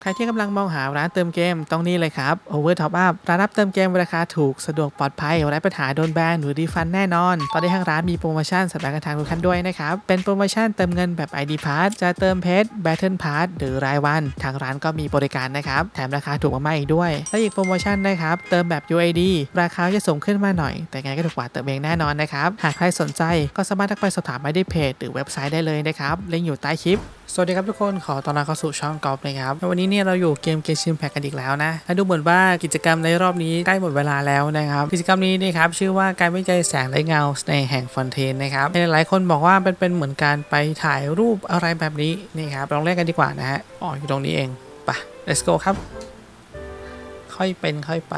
ใครที่กำลังมองหาร้านเติมเกมตรงนี้เลยครับ Over Top Up ร้านรับเติมเกมราคาถูกสะดวกปลอดภัยไร้ปัญหาโดนแบนหรือรีฟันแน่นอนตอนนี้ทางร้านมีโปรโมชั่นสำหรับทางทุกท่านด้วยนะครับเป็นโปรโมชั่นเติมเงินแบบ ID Pass จะเติมเพชร Battle Pass หรือรายวันทางร้านก็มีบริการนะครับแถมราคาถูกมากๆอีกด้วยและอีกโปรโมชั่นนะครับเติมแบบ UID ราคาจะสูงขึ้นมาหน่อยแต่ไงก็ถูกกว่าเติมเองแน่นอนนะครับหากใครสนใจก็สามารถทักไปสอบถามได้ที่เพจหรือเว็บไซต์ได้เลยนะครับลิงก์อยู่ใต้คลิปสวัสดีครับทุกคนขอต้อนรับเข้าสู่ช่องกอล์ฟนะครับวันนี้เนี่ยเราอยู่เกมเกชิมแพ็กกันอีกแล้วนะและดูเหมือนว่ากิจกรรมในรอบนี้ใกล้หมดเวลาแล้วนะครับกิจกรรมนี้นี่ครับชื่อว่าการวิจัยแสงและเงาในแห่งฟอนเทนนะครับหลายคนบอกว่าเป็นเหมือนการไปถ่ายรูปอะไรแบบนี้นี่ครับลองเล่นกันดีกว่านะฮะอ๋ออยู่ตรงนี้เองไป let's go ครับค่อยเป็นค่อยไป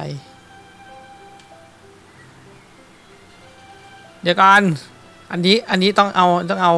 เดี๋ยวก่อนอันนี้ต้องเอาอันนี้ต้อง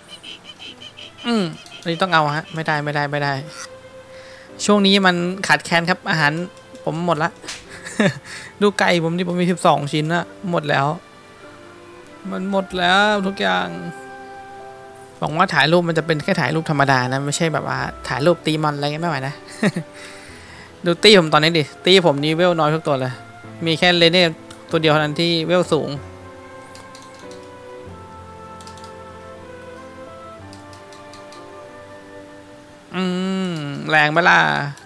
เอาฮะไม่ได้ช่วงนี้มันขาดแคลนครับอาหารผมหมดละ ดูไก่ผมที่ผมมี12ชิ้นอะหมดแล้วมันหมดแล้วทุกอย่างหวังว่าถ่ายรูปมันจะเป็นแค่ถ่ายรูปธรรมดานะไม่ใช่แบบว่าถ่ายรูปตีมอนอะไรเงี้ยไม่ไหวนะ ดูตีผมตอนนี้ดิตีผมนี่เวลน้อยทุกตัวเลยมีแค่เลเน่ตัวเดียวเท่านั้นที่เวลสูงแรงเวลา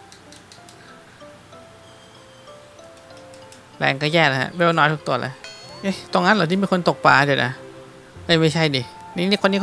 แรงก็แย่แล้วฮะเวลน้อยทุกตัวเลยเอ๊ะตรงนั้นเหรอที่มีคนตกปลาเดี๋ยวนะไม่ใช่ดินี่คนนี้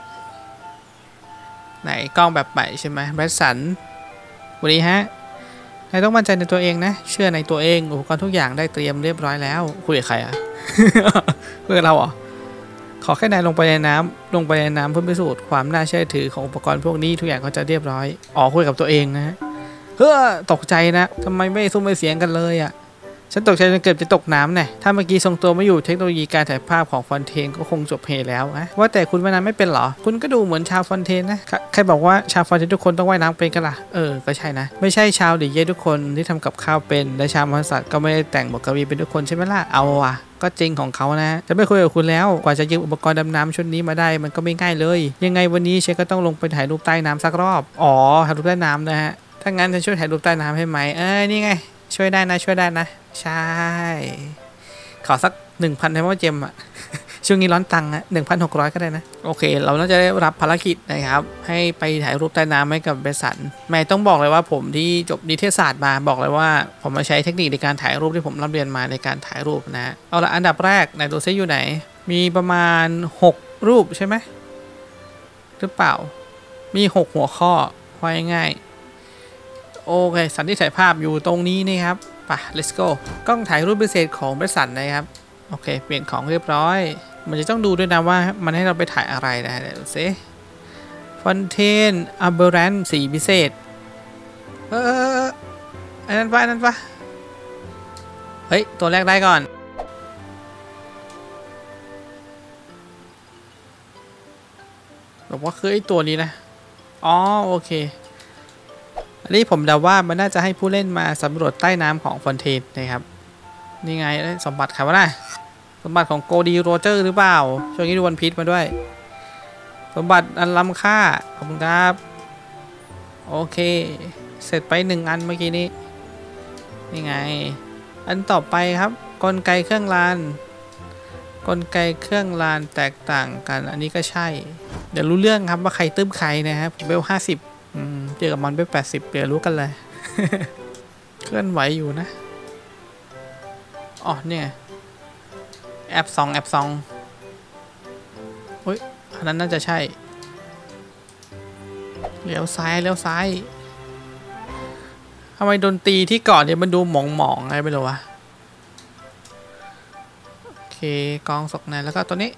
ไหนกล้องแบบใหม่ใช่ไหมแบทสันวันนี้ฮะนายต้องมั่นใจในตัวเองนะเชื่อในตัวเองอุปกรณ์ทุกอย่างได้เตรียมเรียบร้อยแล้วคุยกับใครอ่ะ คุยกับเราเหรอขอแค่นายลงไปในน้ำเพื่อพิสูจน์ความน่าเชื่อถือของอุปกรณ์พวกนี้ทุกอย่างก็จะเรียบร้อยอ๋อคุยกับตัวเองนะฮะเฮ้อตกใจนะทำไมไม่ซุ้มไม่เสียงกันเลยอ่ะฉันตกใจจนเกือบจะตกน้ำเนี่ยถ้าเมื่อกี้ทรงตัวไม่อยู่เทคโนโลยีการถ่ายภาพของฟอนเทนก็คงจบเพแล้วนะว่าแต่คุณว่ายน้ำไม่เป็นเหรอคุณก็ดูเหมือนชาวฟอนเทนนะใครบอกว่าชาวฟอนเทนทุกคนต้องว่ายน้ำเป็นกันล่ะก็ใช่นะไม่ใช่ชาวหรือเย่ทุกคนที่ทำกับข้าวเป็นและชาวมหัศจรรย์ก็ไม่ได้แต่งบทกวีเป็นทุกคนใช่ไหมล่ะเอาว่ะก็จริงของเขานะจะไม่คุยกับคุณแล้วกว่าจะยืมอุปกรณ์ดำน้ำชุดนี้มาได้มันก็ไม่ง่ายเลยยังไงวันนี้เชฟก็ต้องลงไปถ่ายรูปใต้น้ำสักรอบอ๋อถ่ายรูปใต้น้ำนะฮะถ้างั้นจะช่วยถ่ายรูปใต้น้ำให้ไหมนี่ไงช่วยได้นะใช่ขอสัก 1,000 ไดมอนด์เจมอะ ช่วงนี้ร้อนตังค์อะ 1,600 ก็ได้นะโอเคเราน่าจะได้รับภารกิจนะครับให้ไปถ่ายรูปใต้น้ำให้กับเบสันแม่ต้องบอกเลยว่าผมที่จบนิเทศศาสตร์มาบอกเลยว่าผมมาใช้เทคนิคในการถ่ายรูปที่ผมร่ำเรียนมาในการถ่ายรูปนะเอาละอันดับแรกไหนดูซิอยู่ไหนมีประมาณ6รูปใช่ไหมหรือเปล่ามี6หัวข้อว่าง่ายโอเคสันที่ถ่ายภาพอยู่ตรงนี้นี่ครับไป let's go กล้องถ่ายรูปพิเศษของบริษัทนะครับโอเคเปลี่ยนของเรียบร้อยมันจะต้องดูด้วยนะว่ามันให้เราไปถ่ายอะไรนะเดี๋ยวดูสิฟอนเทนอัลเบอร์แรนสีพิเศษอันนั้นปะเฮ้ยตัวแรกได้ก่อนบอกว่าคือไอ้ตัวนี้นะอ๋อโอเคอันนี้ผมเดาว่ามันน่าจะให้ผู้เล่นมาสำรวจใต้น้ำของฟอนเทนนะครับนี่ไงสมบัติครับว่าสมบัติของโกดีโรเจอร์หรือเปล่าช่วงนี้ดูวันพีชมาด้วยสมบัติอันล้ำค่าขอบคุณครับโอเคเสร็จไป1อันเมื่อกี้นี้นี่ไงอันต่อไปครับกลไกเครื่องลานแตกต่างกันอันนี้ก็ใช่เดี๋ยวรู้เรื่องครับว่าใครตื้มใครนะครับผมเบล50เจอกับมันไป80เดี๋ยวรู้กันเลย เคลื่อนไหวอยู่นะอ๋อเนี่ยแอป2เฮ้ยอันนั้นน่าจะใช่เลี้ยวซ้ายทำไมดนตรีที่ก่อนเนี่ยมันดูหมองอะไรไปเลยวะโอเคกองศกนั้นแล้วก็ตัวนี้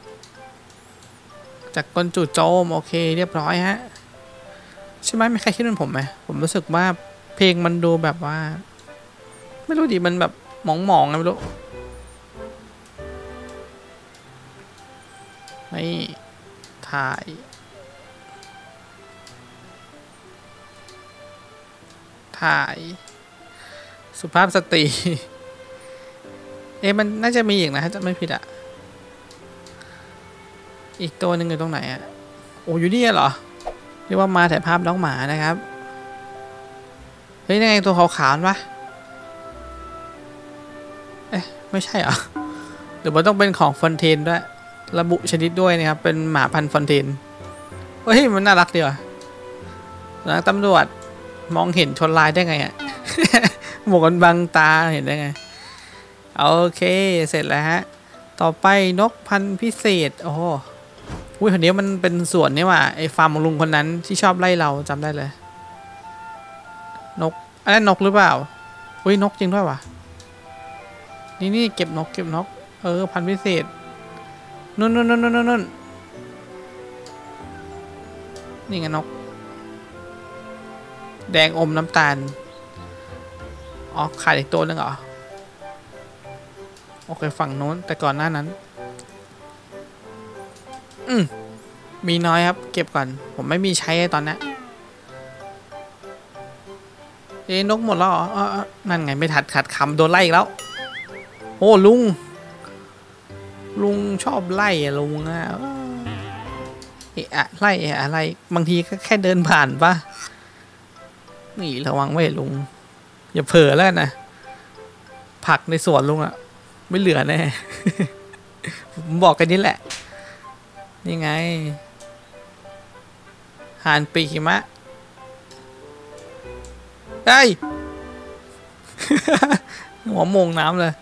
จากกลจู่โจมโอเคเรียบร้อยฮะใช่ไหมไม่ใครคิดเหมือนผมไหมผมรู้สึกว่าเพลงมันดูแบบว่าไม่รู้ดิมันแบบหมองไม่รู้นี่ถ่ายสุภาพสตรีมันน่าจะมีอีกนะถ้าจะไม่ผิดอ่ะอีกตัวหนึ่งอยู่ตรงไหนอ่ะโอ้อยู่นี่เหรอเรียกว่ามาถ่ายภาพน้องหมานะครับเฮ้ยยังไงตัวขาวๆวะเอ๊ะไม่ใช่เหรอหรือว่าต้องเป็นของฟอนเทนด้วยระบุชนิดด้วยนะครับเป็นหมาพันธุ์ฟอนเทนเฮ้ยมันน่ารักดีว่ะนักตำรวจมองเห็นชนลายได้ไงอะ หมวกกันบังตาเห็นได้ไงโอเคเสร็จแล้วฮะต่อไปนกพันธุ์พิเศษโอ้โหอุ้ยคนนี้มันเป็นสวนนี่ว่ะไอ้ฟาร์มของลุงคนนั้นที่ชอบไล่เราจำได้เลยนกอันนั้นนกหรือเปล่าอุ้ยนกจริงด้วยว่ะนี่เก็บนกพันธุ์พิเศษนู่นนี่ไงนกแดงอมน้ำตาลอ๋อขาดอีกตัวนึงเหรอโอเคฝั่งโน้นแต่ก่อนหน้านั้นมีน้อยครับเก็บก่อนผมไม่มีใช้ตอนนี้นกหมดแล้วเหรอนั่นไงไม่ขัดคำโดนไล่อีกแล้วโอ้ลุงชอบไล่อะลุงอะไล่อะไรบางทีก็แค่เดินผ่านปะนี่ระวังไว้ลุงอย่าเผลอแล้วนะผักในสวนลุงอะไม่เหลือแน่ ผมบอกกันนี่แหละนี่ไงห่านปีกหิมะได้ หัวโมงน้ำเลย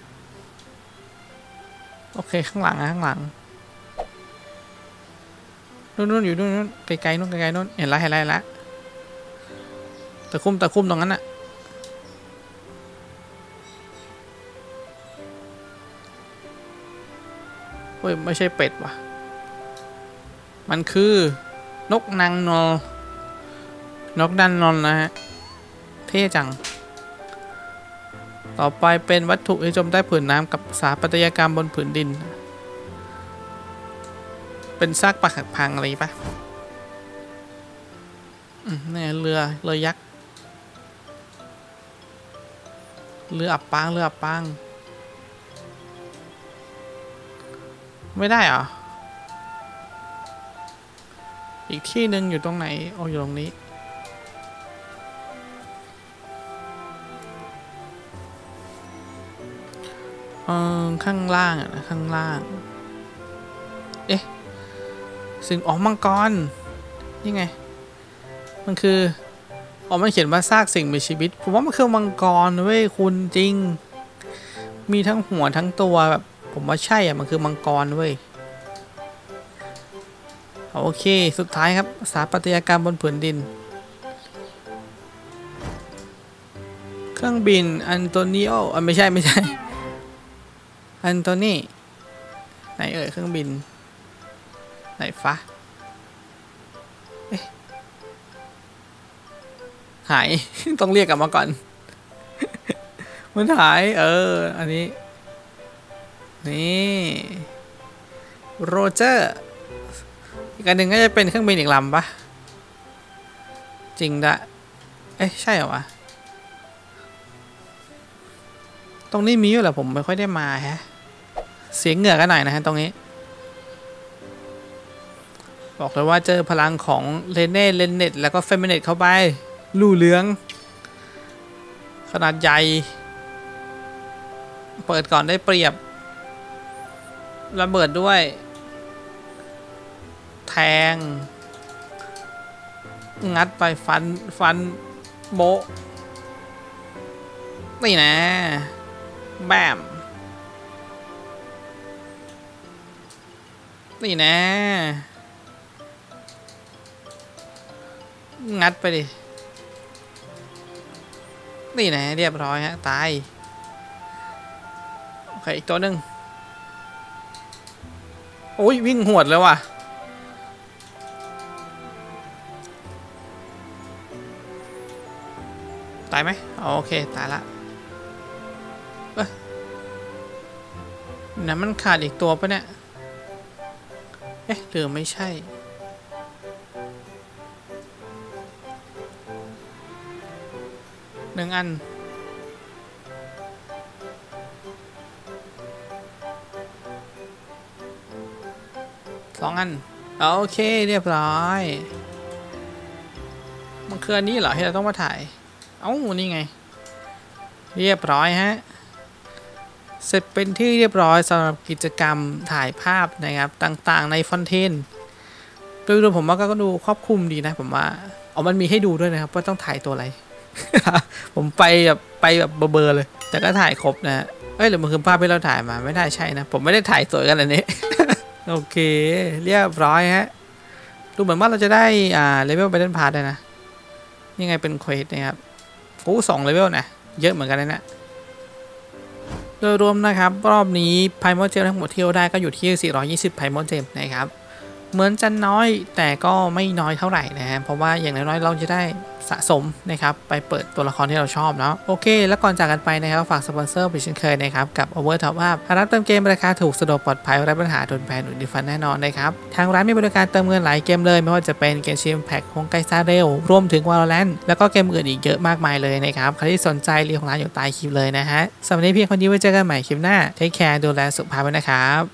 โอเคข้างหลังนู่นอยู่นู่นไกลๆนู่นเห็นละตะคุ่มตรงนั้นอะเฮ้ยไม่ใช่เป็ดว่ะมันคือนกนางนอลนกดันนอลนะฮะเท่จังต่อไปเป็นวัตถุที่จมใต้ผืนน้ำกับสถาปัตยกรรมบนผืนดินเป็นซากปรักหักพังอะไรปะนี่เรือยักษ์เรืออับปางไม่ได้เหรออีกที่หนึ่งอยู่ตรงไหนโอ้อยู่ตรงนี้ข้างล่างนะข้างล่างเอ๊ะสิ่งมังกรนี่ไงมันคือมันเขียนว่าซากสิ่งมีชีวิตผมว่ามันคือมังกรเว้ยคุณจริงมีทั้งหัวทั้งตัวแบบผมว่าใช่มันคือมังกรเว้ยโอเคสุดท้ายครับสถาปัตยกรรมบนผืนดินเครื่องบินอันโตนิโอไม่ใช่อันโตนี่ไหนเครื่องบินไหนฟ้าหาย ต้องเรียกกลับมาก่อน มันหายอันนี้นี่โรเจอร์อีกอันหนึ่งก็จะเป็นเครื่องบินอีกลำปะจริงละใช่เหรอวะตรงนี้มีอยู่แหละผมไม่ค่อยได้มาฮะเสียงเหงื่อกันหน่อยนะฮะตรงนี้บอกเลยว่าเจอพลังของเลเน็ตแล้วก็เฟมิเนตเข้าไปลู่เหลืองขนาดใหญ่เปิดก่อนได้เปรียบระเบิดด้วยแทงงัดไปฟันโบะนี่นะแบมนี่นะงัดไปดินี่นะเรียบร้อยฮะตายโอเคอีกตัวหนึ่งโอ้ยวิ่งหวดเลยว่ะตายไหมโอเคตายละนั่นมันขาดอีกตัวปะเนี่ยหรือไม่ใช่1 อัน2 อันโอเคเรียบร้อยมันคืออันนี้เหรอที่เราต้องมาถ่ายเอ้านี่ไงเรียบร้อยฮะเสร็จเป็นที่เรียบร้อยสำหรับกิจกรรมถ่ายภาพนะครับต่างๆในฟอนเทนโดยรวมผมว่าก็ดูครอบคลุมดีนะผมว่ามันมีให้ดูด้วยนะครับว่าต้องถ่ายตัวอะไร ผมไปแบบเบอร์เลยแต่ก็ถ่ายครบนะหรือมันคือภาพที่เราถ่ายมาไม่ได้ใช่นะผมไม่ได้ถ่ายสวยกันอันนี้ โอเคเรียบร้อยฮะดูเหมือนว่าเราจะได้เลเวล Battle Pass ได้นะยังไงเป็นเควสนะครับโอ้2เลเวลนะเยอะเหมือนกันนะเนี่ยโดยรวมนะครับรอบนี้ไพมอลเจมทั้งหมดที่เราได้ก็อยู่ที่420ไพมอลเจมนะครับเหมือนจะน้อยแต่ก็ไม่น้อยเท่าไหร่นะฮะเพราะว่าอย่างน้อยๆเราจะได้สะสมนะครับไปเปิดตัวละครที่เราชอบเนาะโอเคแล้วก่อนจากกันไปนะครับฝากสปอนเซอร์ไปเช่นเคยนะครับกับ Over Top Up ร้านเติมเกมราคาถูกสะดวกปลอดภัยไร้ปัญหาโดนแบนหรือดีฟันแน่นอนนะครับทางร้านมีบริการเติมเงินหลายเกมเลยไม่ว่าจะเป็นเกมชิมแพ็คของไกซ่าเรลรวมถึง Valorant แล้วก็เกมอื่นอีกเยอะมากมายเลยนะครับใครที่สนใจรีของร้านอยู่ใต้คลิปเลยนะฮะสำหรับวันนี้เพียงคนนี้ไว้เจอกันใหม่คลิปหน้าเทคแคร์ดูแลสุขภาพไว้นะครับ